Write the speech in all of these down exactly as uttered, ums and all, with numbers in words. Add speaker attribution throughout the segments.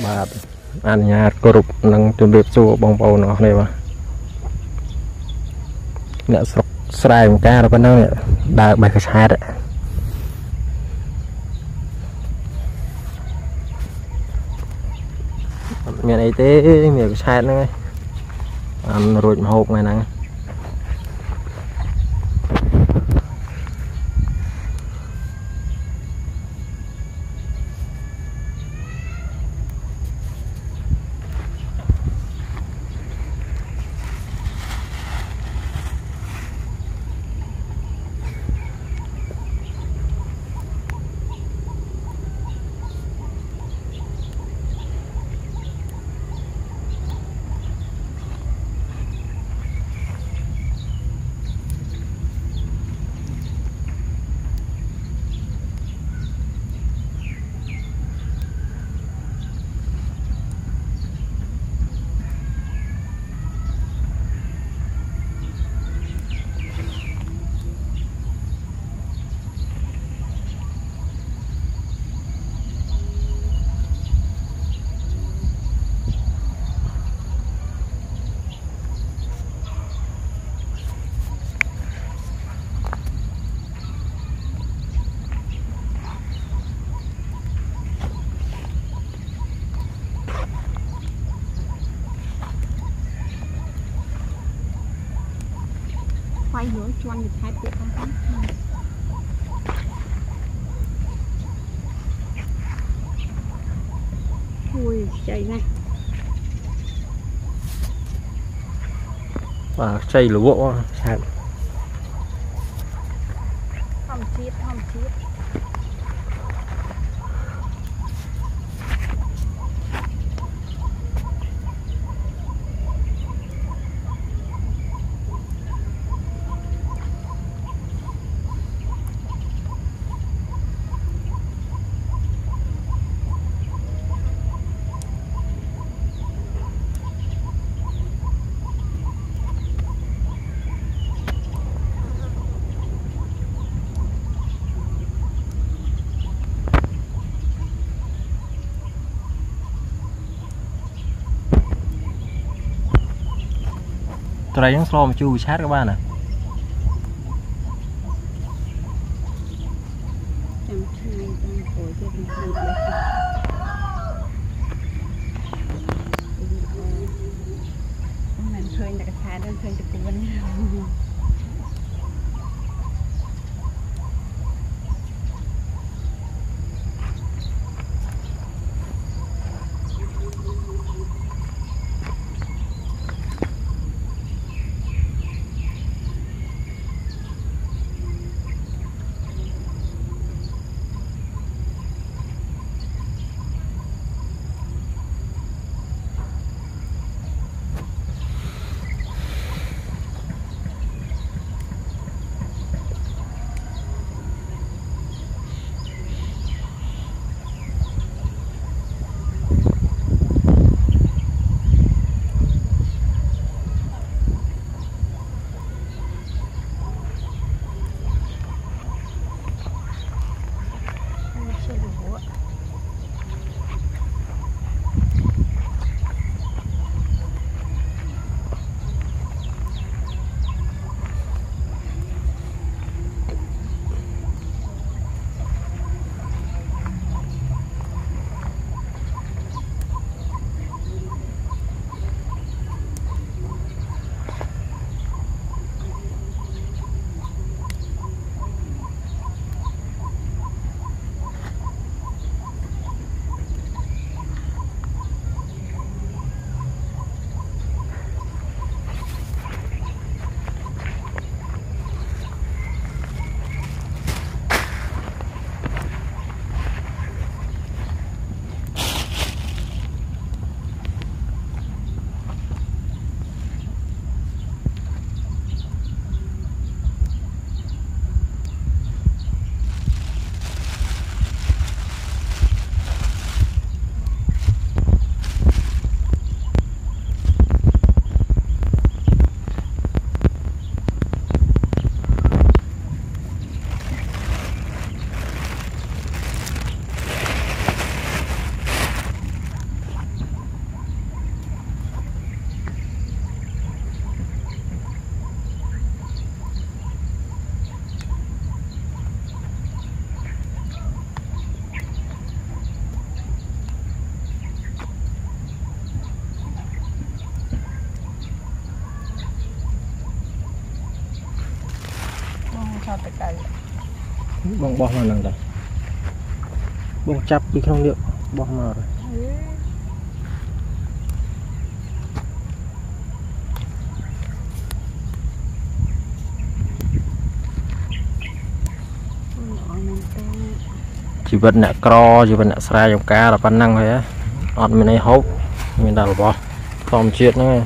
Speaker 1: បាទអនុញ្ញាតគោរពនិងជម្រាបសួរបងប្អូនអរគ្នាបាទអ្នកស្រុកស្រែបង្ការប៉ុណ្ណឹងដើរបេះកឆាតមានអីទេមានកឆាតហ្នឹងឯងអត់រួចម្ហូបថ្ងៃហ្នឹងquay hướng choan được hai bộ con không ui chạy này và chạy lúa sạch không chết không chết Tụi này nó mà chui sát các bạn nè. bong bong mà nằng đây bong chắp đi không được bong mà rồi chỉ vật nè cro chỉ vật nè sai trong cá là pan năng thôi á ọt mình này hốt mình đặt vào không chết nữa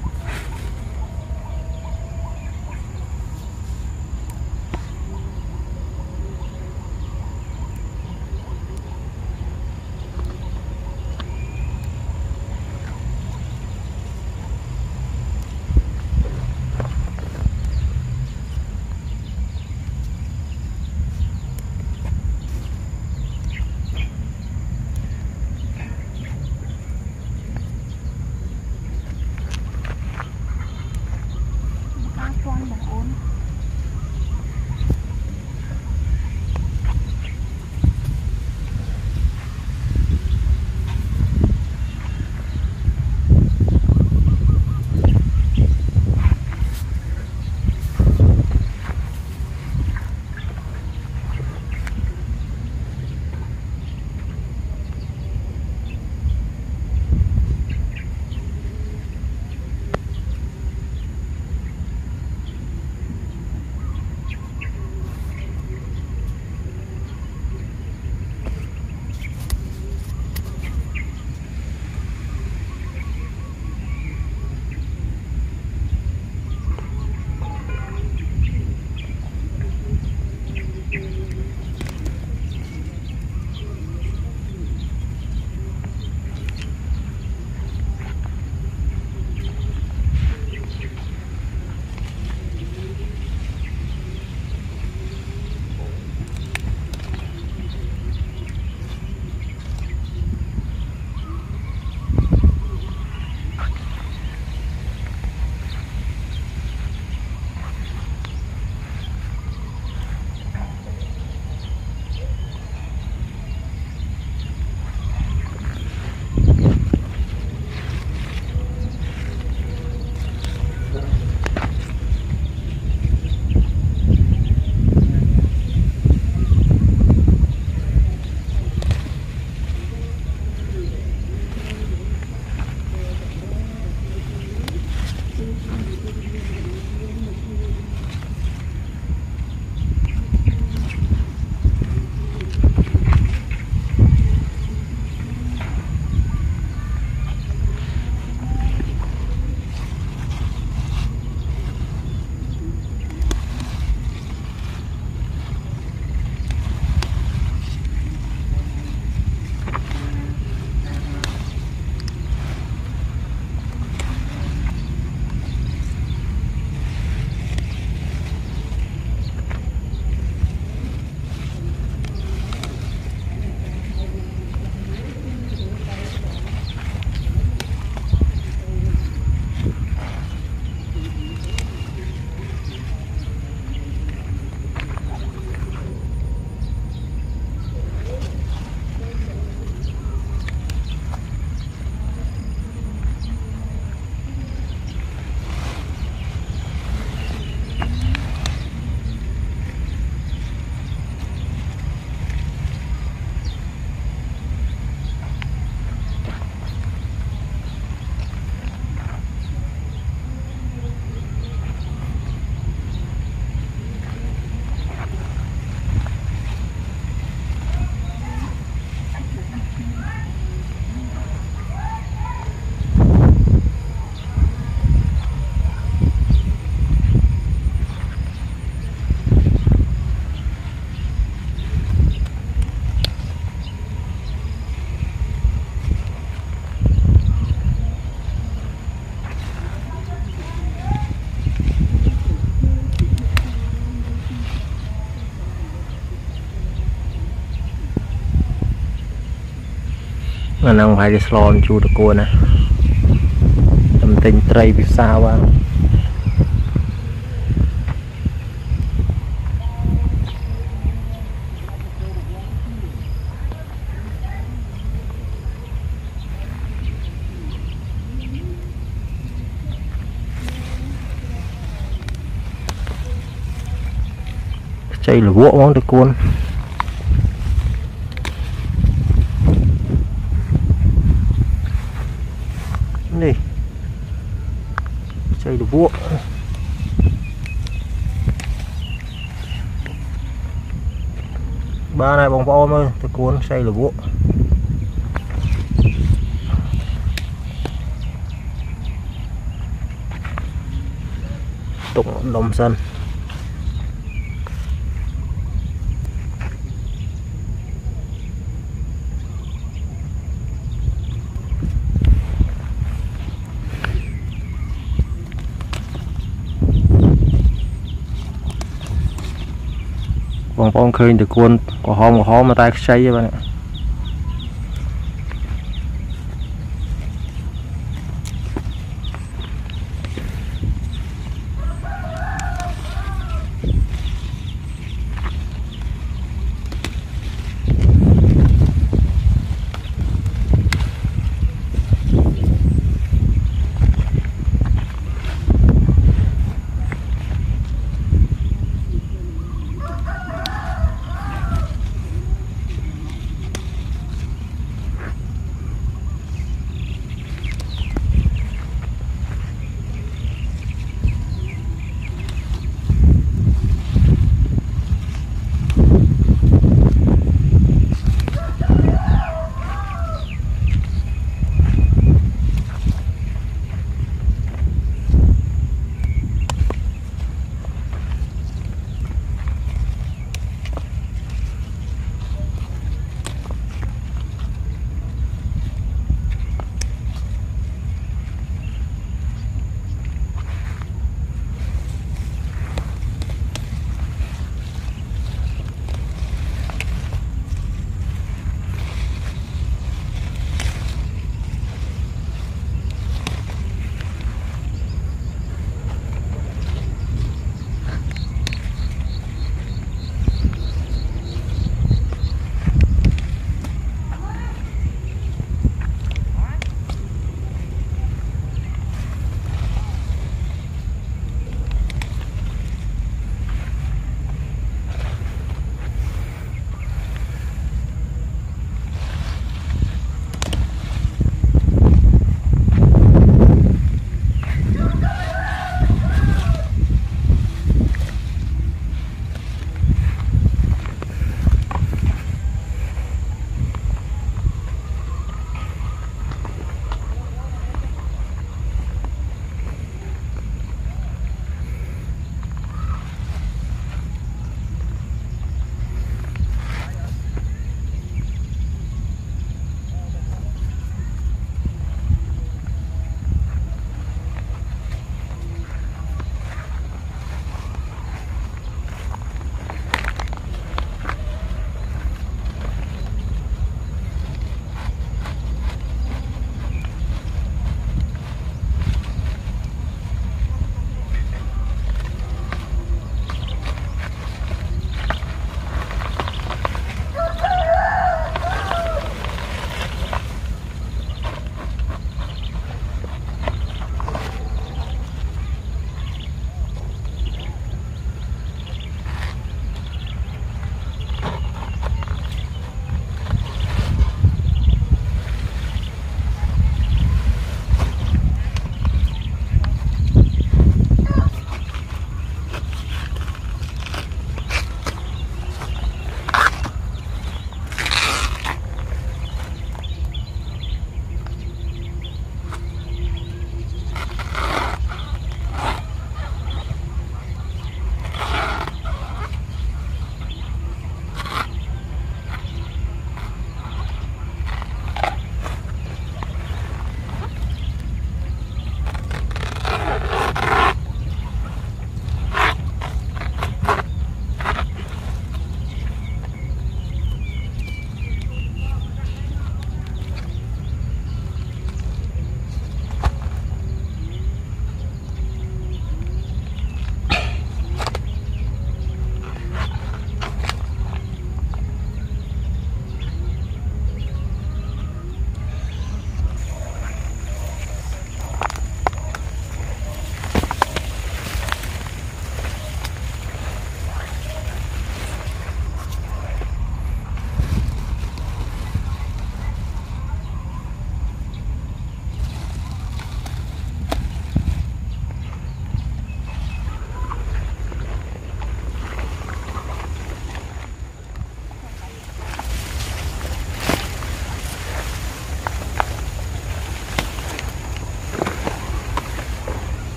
Speaker 2: mà năng phải đi slon chu được cô nè tầm tình tray vì sao á
Speaker 1: Chạy là vỗ mong được cuốn. Đi. Chạy được vỗ. Ba này bóng bóng ơi, tôi cuốn xây là vỗ. Tụng đồng sân. Bóng bóng khơi từ cuốn có hòm có hòm mà tay xây cho bạn ạ.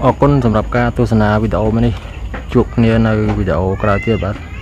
Speaker 1: ออกก้นสำหรับการโฆษณาวิดีโอมานี่จุกเนี่ยในวิดีโอกราเทียบ